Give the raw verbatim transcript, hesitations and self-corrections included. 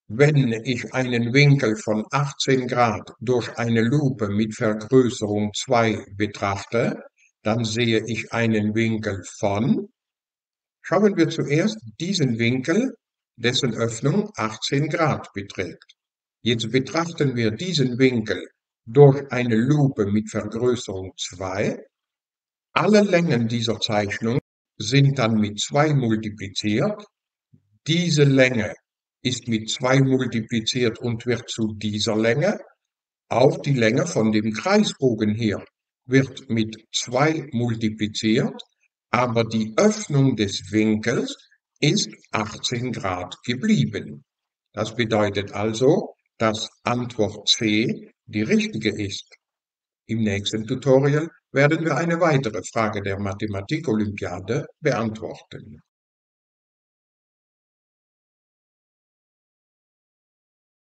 Wenn ich einen Winkel von achtzehn Grad durch eine Lupe mit Vergrößerung zwei betrachte, dann sehe ich einen Winkel von, schauen wir zuerst diesen Winkel, dessen Öffnung achtzehn Grad beträgt. Jetzt betrachten wir diesen Winkel durch eine Lupe mit Vergrößerung zwei. Alle Längen dieser Zeichnung sind dann mit zwei multipliziert. Diese Länge ist mit zwei multipliziert und wird zu dieser Länge. Auch die Länge von dem Kreisbogen hier wird mit zwei multipliziert, aber die Öffnung des Winkels ist achtzehn Grad geblieben. Das bedeutet also, dass Antwort C die richtige ist. Im nächsten Tutorial werden wir eine weitere Frage der Mathematik-Olympiade beantworten.